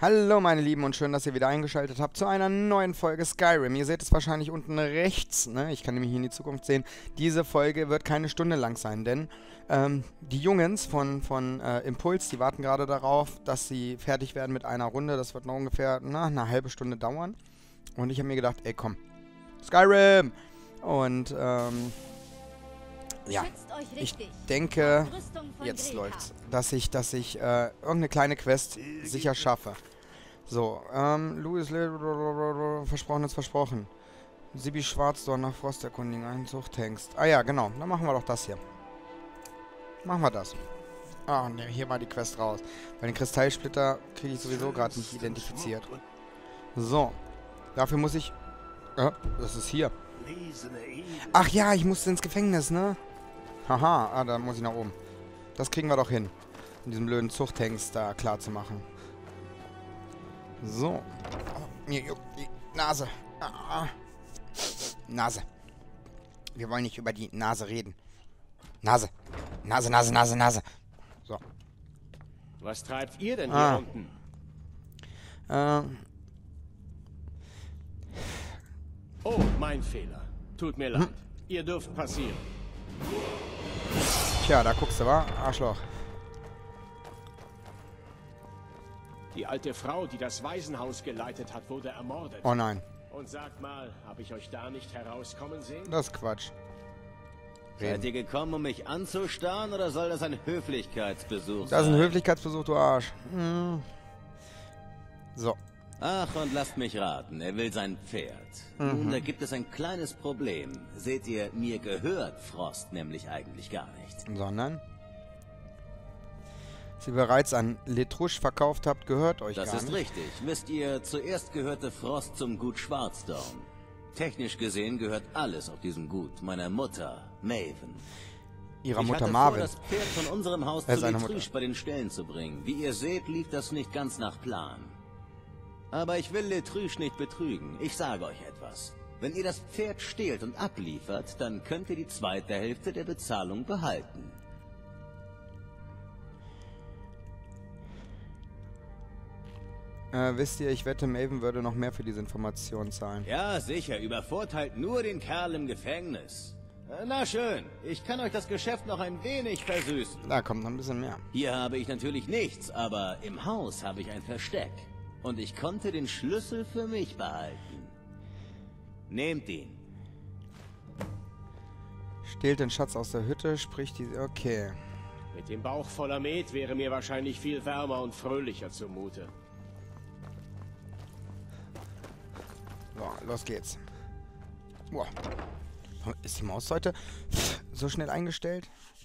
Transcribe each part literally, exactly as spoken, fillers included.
Hallo meine Lieben und schön, dass ihr wieder eingeschaltet habt zu einer neuen Folge Skyrim. Ihr seht es wahrscheinlich unten rechts, ne? Ich kann nämlich hier in die Zukunft sehen. Diese Folge wird keine Stunde lang sein, denn ähm, die Jungens von, von äh, Impuls, die warten gerade darauf, dass sie fertig werden mit einer Runde. Das wird noch ungefähr na, eine halbe Stunde dauern. Und ich habe mir gedacht, ey komm, Skyrim! Und ähm... ja, ich denke, jetzt läuft's, dass ich, dass ich äh, irgendeine kleine Quest sicher schaffe. So, ähm, Louis versprochen ist versprochen. Sibi Schwarzdorn nach Frost erkundigen, einen Zuchthengst. Ah ja, genau, dann machen wir doch das hier. Machen wir das. Ah, ne, hier war die Quest raus. Weil den Kristallsplitter kriege ich sowieso gerade nicht identifiziert. So, dafür muss ich... Äh, das ist hier. Ach ja, ich musste ins Gefängnis, ne? Haha, ah, da muss ich nach oben. Das kriegen wir doch hin. Um diesen blöden Zuchthengst da klar zu machen. So. Oh, mir juckt die Nase. Ah. Nase. Wir wollen nicht über die Nase reden. Nase. Nase, Nase, Nase, Nase. So. Was treibt ihr denn ah. hier unten? Ähm. Oh, mein Fehler. Tut mir leid. Hm. Ihr dürft passieren. Tja, da guckst du, wa? Arschloch. Die alte Frau, die das Waisenhaus geleitet hat, wurde ermordet. Oh nein. Und sagt mal, habe ich euch da nicht herauskommen sehen? Das ist Quatsch. Reden. Seid ihr gekommen, um mich anzustarren, oder soll das ein Höflichkeitsbesuch sein? Das ist ein Höflichkeitsbesuch, du Arsch. Hm. So. Ach, und lasst mich raten, er will sein Pferd. Mhm. Nun, da gibt es ein kleines Problem. Seht ihr, mir gehört Frost nämlich eigentlich gar nicht. Sondern? Sie bereits an Letrusch verkauft habt, gehört euch das gar nicht. Das ist richtig. Wisst ihr, zuerst gehörte Frost zum Gut Schwarzdorn. Technisch gesehen gehört alles auf diesem Gut meiner Mutter, Maven. Ihrer ich Mutter hatte Marvin. Vor, das Pferd von unserem Haus zu Letrusch bei den Ställen zu bringen. Wie ihr seht, lief das nicht ganz nach Plan. Aber ich will Letrusch nicht betrügen. Ich sage euch etwas. Wenn ihr das Pferd stehlt und abliefert, dann könnt ihr die zweite Hälfte der Bezahlung behalten. Äh, wisst ihr, ich wette, Maven würde noch mehr für diese Information zahlen. Ja, sicher. Übervorteilt nur den Kerl im Gefängnis. Na schön. Ich kann euch das Geschäft noch ein wenig versüßen. Da kommt noch ein bisschen mehr. Hier habe ich natürlich nichts, aber im Haus habe ich ein Versteck. Und ich konnte den Schlüssel für mich behalten. Nehmt ihn. Stehlt den Schatz aus der Hütte, spricht die... Okay. Mit dem Bauch voller Met wäre mir wahrscheinlich viel wärmer und fröhlicher zumute. So, los geht's. Boah. Ist die Maus heute so schnell eingestellt?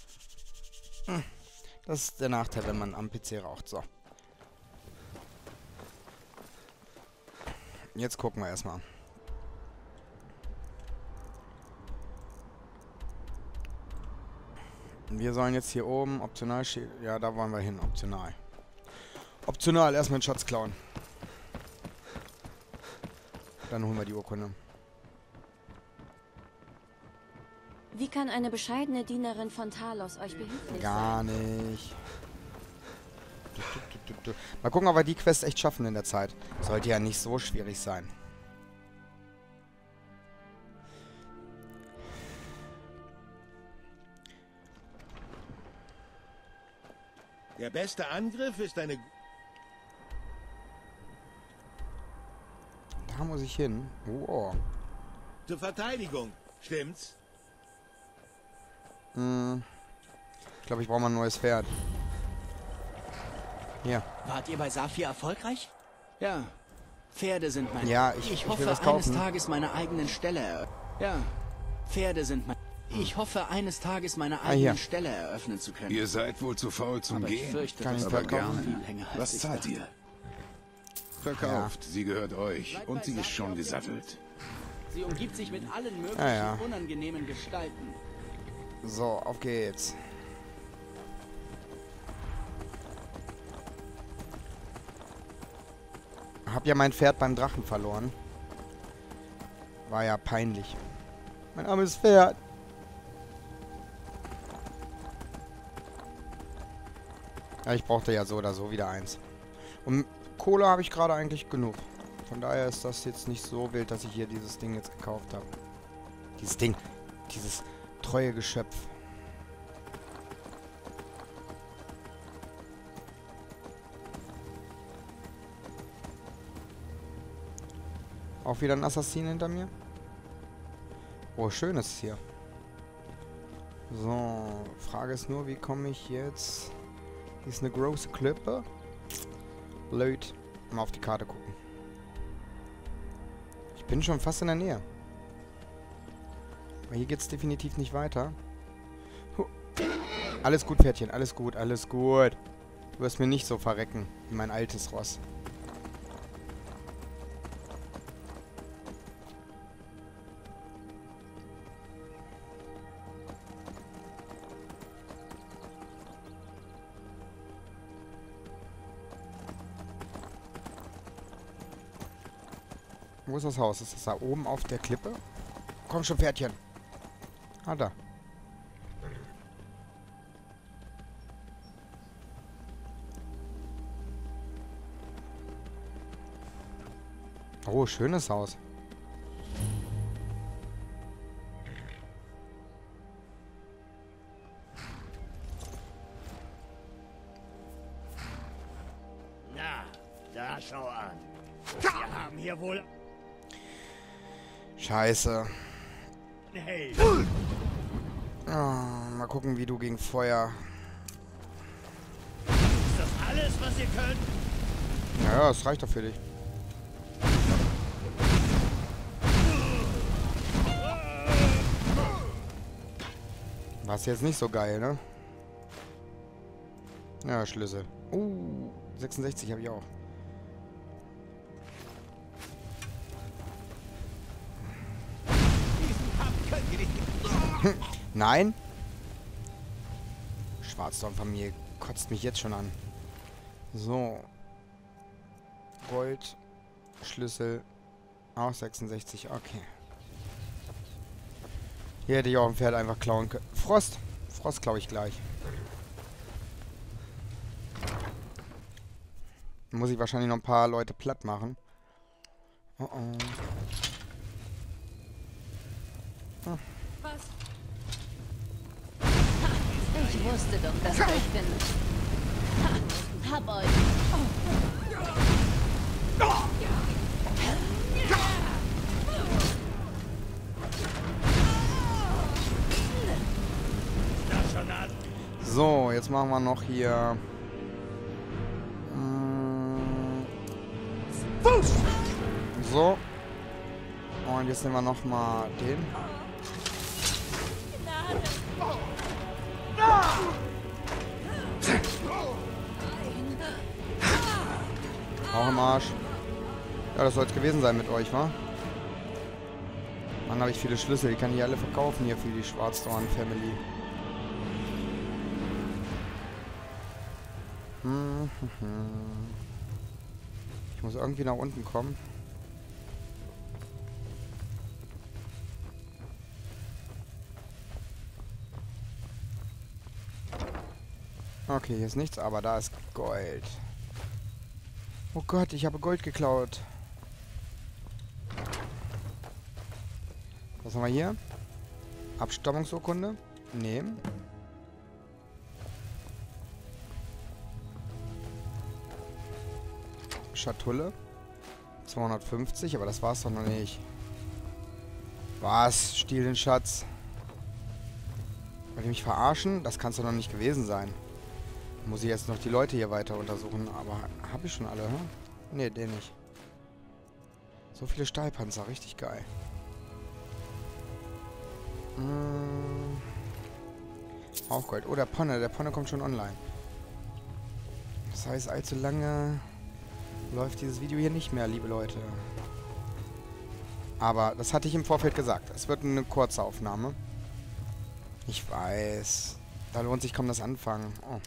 Das ist der Nachteil, wenn man am P C raucht. So. Jetzt gucken wir erstmal. Wir sollen jetzt hier oben optional... Ja, da wollen wir hin. Optional. Optional. Erstmal den Schatz klauen. Dann holen wir die Urkunde. Wie kann eine bescheidene Dienerin von Talos euch behilflich Gar sein? nicht. Mal gucken, ob wir die Quest echt schaffen in der Zeit. Sollte ja nicht so schwierig sein. Der beste Angriff ist eine... Da muss ich hin. Oh. Zur Verteidigung, stimmt's? Hm. Ich glaube, ich brauche mal ein neues Pferd. Hier. Wart ihr bei Saphir erfolgreich? Ja. Pferde sind mein... Ja, ich, ich ich hoffe, will was kaufen. eines Tages meine eigenen Ställe er... Ja. Pferde sind mein... Ich hoffe, eines Tages meine Ah, eigenen hier. Ställe eröffnen zu können. Ihr seid wohl zu faul zum Aber ich Gehen. fürchte, Kann das ich dauert verkaufen? viel länger, als Was ich zahlt dachte. ihr? Verkauft, sie gehört euch und sie ist schon gesattelt. Sie umgibt sich mit allen möglichen Ah, ja. unangenehmen Gestalten. So, auf geht's. Hab ja mein Pferd beim Drachen verloren. War ja peinlich. Mein armes Pferd. Ja, ich brauchte ja so oder so wieder eins. Und Kohle habe ich gerade eigentlich genug. Von daher ist das jetzt nicht so wild, dass ich hier dieses Ding jetzt gekauft habe. Dieses Ding. Dieses treue Geschöpf. Auch wieder ein Assassin hinter mir. Oh, schön ist es hier. So, Frage ist nur, wie komme ich jetzt... Hier ist eine große Klippe. Blöd. Mal auf die Karte gucken. Ich bin schon fast in der Nähe. Aber hier geht es definitiv nicht weiter. Huh. Alles gut, Pferdchen. Alles gut, alles gut. Du wirst mir nicht so verrecken wie mein altes Ross. Wo ist das Haus? Ist das da oben auf der Klippe? Komm schon, Pferdchen. Ah, da. Oh, schönes Haus. Na, da schau an. Wir haben hier wohl... Scheiße. Hey. Oh, mal gucken, wie du gegen Feuer... Ist das alles, was ihr könnt? Naja, das reicht doch für dich. War jetzt nicht so geil, ne? Ja, Schlüssel. Uh, sechsundsechzig habe ich auch. Nein? Schwarzdorn-Familie kotzt mich jetzt schon an. So. Gold. Schlüssel. Auch sechsundsechzig. Okay. Hier hätte ich auch ein Pferd einfach klauen können. Frost. Frost klaue ich gleich. Muss ich wahrscheinlich noch ein paar Leute platt machen. Oh oh. Hm. Was? Ich wusste doch, dass ihr euch findet. Ha, hab euch. So, jetzt machen wir noch hier... Mm, so. Und jetzt nehmen wir noch mal den. Auch im Arsch. Ja, das soll es gewesen sein mit euch, wa? Mann, habe ich viele Schlüssel. Die kann ich alle verkaufen hier für die Schwarzdorn-Family. Hm, hm, hm. Ich muss irgendwie nach unten kommen. Okay, hier ist nichts, aber da ist Gold. Oh Gott, ich habe Gold geklaut. Was haben wir hier? Abstammungsurkunde? Nehmen. Schatulle. zweihundertfünfzig, aber das war's doch noch nicht. Was? Stiehl den Schatz. Wollt ihr mich verarschen? Das kann's doch noch nicht gewesen sein. Muss ich jetzt noch die Leute hier weiter untersuchen, aber habe ich schon alle, hm? Ne, den nicht. So viele Stahlpanzer, richtig geil. Hm. Auch Gold. Oh, der Ponne, der Ponne kommt schon online. Das heißt, allzu lange läuft dieses Video hier nicht mehr, liebe Leute. Aber das hatte ich im Vorfeld gesagt. Es wird eine kurze Aufnahme. Ich weiß. Da lohnt sich kaum das Anfangen. Oh.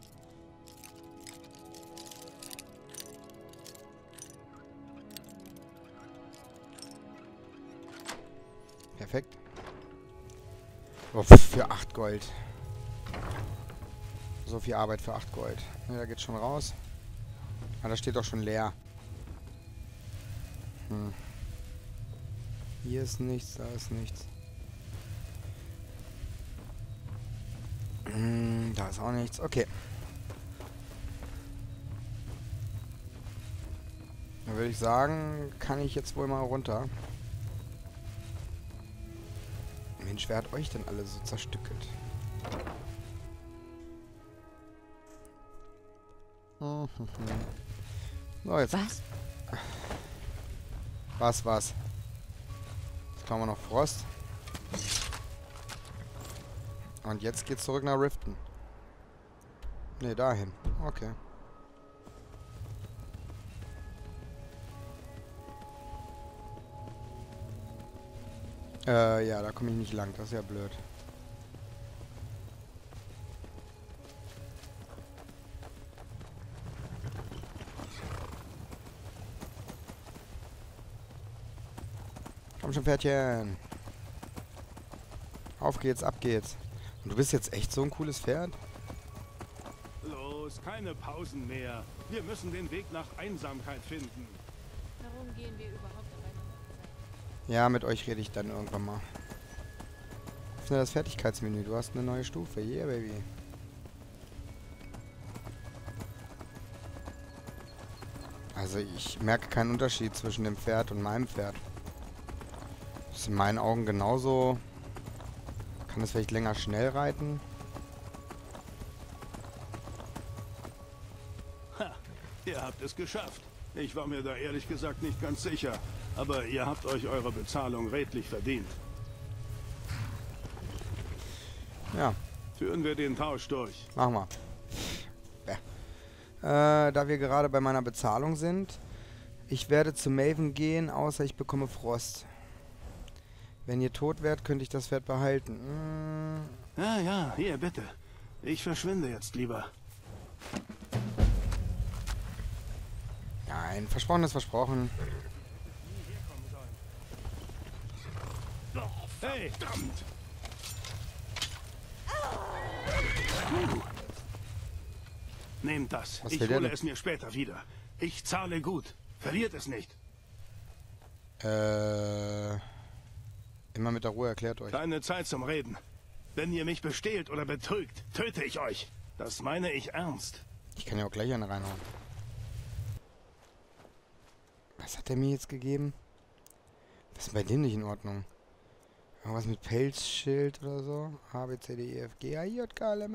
Perfekt. Oh, für acht Gold. So viel Arbeit für acht Gold. Ja, da geht's schon raus. Ah, das steht doch schon leer. Hm. Hier ist nichts, da ist nichts. Hm, da ist auch nichts. Okay. Dann würde ich sagen, kann ich jetzt wohl mal runter. Mensch, wer hat euch denn alle so zerstückelt? So, jetzt. Was? Was, was? Jetzt haben wir noch Frost. Und jetzt geht's zurück nach Riften. Ne, dahin. Okay. Äh, ja, da komme ich nicht lang. Das ist ja blöd. Komm schon, Pferdchen. Auf geht's, ab geht's. Und du bist jetzt echt so ein cooles Pferd? Los, keine Pausen mehr. Wir müssen den Weg nach Einsamkeit finden. Warum gehen wir überhaupt dabei? Ja, mit euch rede ich dann irgendwann mal. Öffne das Fertigkeitsmenü. Du hast eine neue Stufe. Yeah, baby. Also ich merke keinen Unterschied zwischen dem Pferd und meinem Pferd. Das ist in meinen Augen genauso. Kann es vielleicht länger schnell reiten? Ha, ihr habt es geschafft. Ich war mir da ehrlich gesagt nicht ganz sicher. Aber ihr habt euch eure Bezahlung redlich verdient. Ja. Führen wir den Tausch durch. Machen wir. Ja. Äh, da wir gerade bei meiner Bezahlung sind, ich werde zu Maven gehen, außer ich bekomme Frost. Wenn ihr tot wärt, könnte ich das Pferd behalten. Hm. Ja, ja, hier, bitte. Ich verschwinde jetzt lieber. Nein, versprochen ist versprochen. Hey, verdammt! Nehmt das. Was Ich will der hole denn? es mir später wieder. Ich zahle gut. Verliert es nicht. Äh... Immer mit der Ruhe, erklärt euch. Keine Zeit zum Reden. Wenn ihr mich bestehlt oder betrügt, töte ich euch. Das meine ich ernst. Ich kann ja auch gleich eine reinhauen. Was hat er mir jetzt gegeben? Was ist bei dem nicht in Ordnung? Irgendwas mit Pelzschild oder so? A, B, C, D, E, F, G, A, J, K, L, M,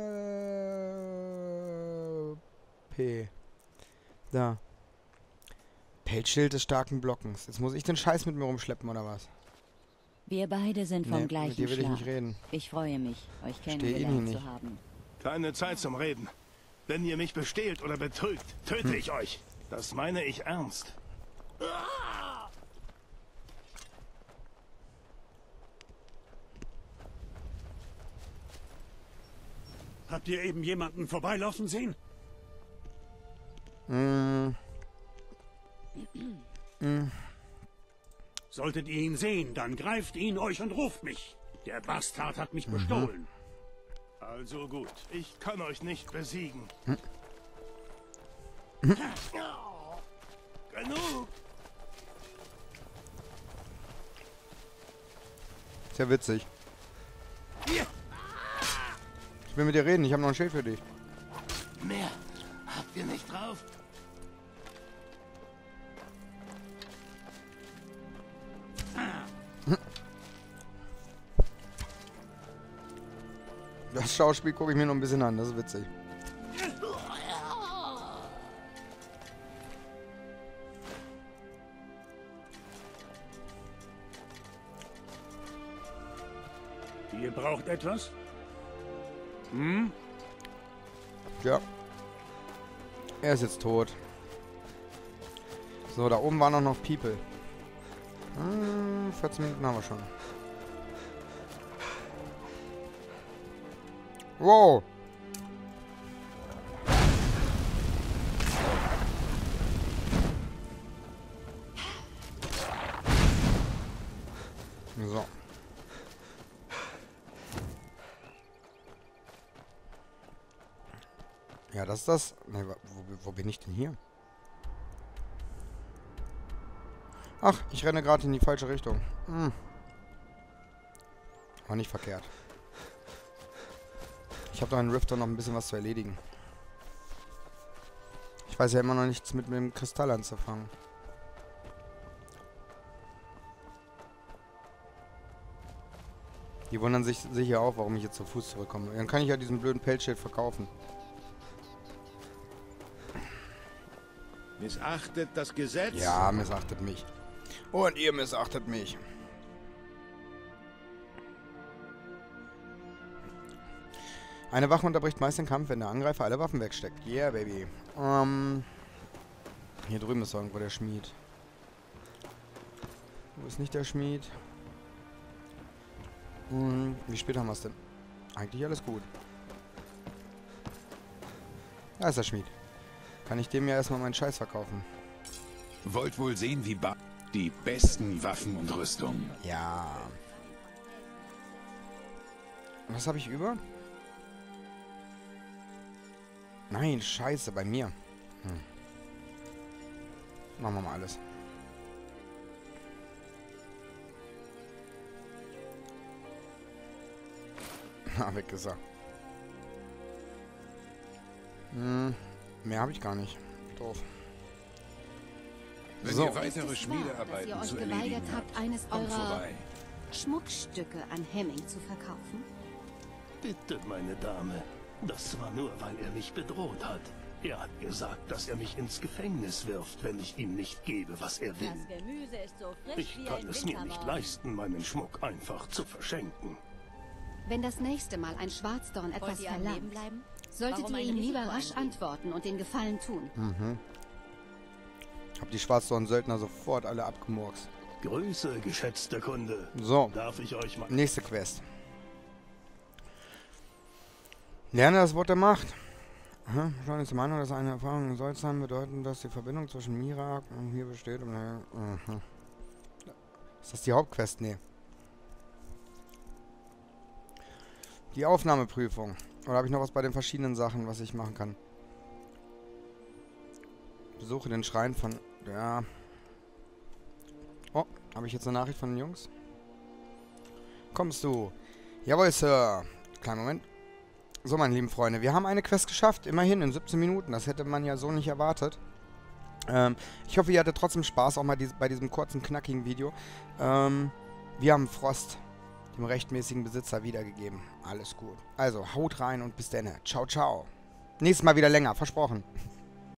N, P. Da. Pelzschild des starken Blockens. Jetzt muss ich den Scheiß mit mir rumschleppen, oder was? Wir beide sind vom Nee, gleichen mit dir will ich Schlag. nicht reden. Ich freue mich, euch Steh kennengelernt ihn zu nicht. haben. Keine Zeit zum Reden. Wenn ihr mich bestehlt oder betrügt, töte Hm. ich euch. Das meine ich ernst. Habt ihr eben jemanden vorbeilaufen sehen? Mm. Mm. Solltet ihr ihn sehen, dann greift ihn euch und ruft mich. Der Bastard hat mich bestohlen. Also gut, ich kann euch nicht besiegen. Hm. Genug! Ist ja witzig. Ich will mit dir reden, ich habe noch ein Schild für dich. Mehr habt ihr nicht drauf? Das Schauspiel gucke ich mir noch ein bisschen an, das ist witzig. Ihr braucht etwas? Hm? Ja. Er ist jetzt tot. So, da oben waren auch noch People. Hm, vierzehn Minuten haben wir schon. Wow. So. Ja, das ist das. Ne, wo, wo bin ich denn hier? Ach, ich renne gerade in die falsche Richtung. Hm. War nicht verkehrt. Ich habe doch in Rifter noch ein bisschen was zu erledigen. Ich weiß ja immer noch nichts mit dem Kristall anzufangen. Die wundern sich sicher auch, warum ich jetzt zu Fuß zurückkomme. Dann kann ich ja diesen blöden Pelzschild verkaufen. Missachtet das Gesetz? Ja, missachtet mich. Und ihr missachtet mich. Eine Wache unterbricht meist den Kampf, wenn der Angreifer alle Waffen wegsteckt. Yeah, baby. Ähm, hier drüben ist irgendwo der Schmied. Wo ist nicht der Schmied? Hm, wie spät haben wir es denn? Eigentlich alles gut. Da ist der Schmied. Kann ich dem ja erstmal meinen Scheiß verkaufen. Wollt wohl sehen, wie ba die besten Waffen und Rüstungen. Ja. Was habe ich über? Nein, scheiße, bei mir. Hm. Machen wir mal alles. Na, weggesagt. Hm, mehr habe ich gar nicht. Doof. Wenn So. ihr weitere Schmiedearbeiten zu erledigen habt, eines kommt eurer vorbei. Schmuckstücke an Hemming zu verkaufen? Bitte, meine Dame. Das war nur, weil er mich bedroht hat. Er hat gesagt, dass er mich ins Gefängnis wirft, wenn ich ihm nicht gebe, was er will. Das Gemüse ist so frisch Ich wie kann ein es mir nicht Wintermorgen. leisten, meinen Schmuck einfach zu verschenken. Wenn das nächste Mal ein Schwarzdorn etwas Wollt ihr am Leben verlangt, bleiben? solltet Warum ihr ein ihm lieber Risiko rasch eingehen? antworten und den Gefallen tun. Mhm. Hab die Schwarzdorn-Söldner sofort alle abgemurkst. Grüße, geschätzter Kunde. So, Darf ich euch mal... nächste Quest. Lerne das Wort der Macht. Hm? Schon ist die Meinung, dass eine Erfahrung in Solzheim bedeuten, dass die Verbindung zwischen Mirak und hier besteht. Und, mhm. Ist das die Hauptquest? Nee. Die Aufnahmeprüfung. Oder habe ich noch was bei den verschiedenen Sachen, was ich machen kann? Besuche den Schrein von... Ja. Oh, habe ich jetzt eine Nachricht von den Jungs? Kommst du? Jawohl, Sir. Kleinen Moment. So, meine lieben Freunde, wir haben eine Quest geschafft. Immerhin in siebzehn Minuten. Das hätte man ja so nicht erwartet. Ähm, ich hoffe, ihr hattet trotzdem Spaß, auch mal dies, bei diesem kurzen, knackigen Video. Ähm, wir haben Frost, dem rechtmäßigen Besitzer, wiedergegeben. Alles gut. Also, haut rein und bis dann. Ciao, ciao. Nächstes Mal wieder länger, versprochen.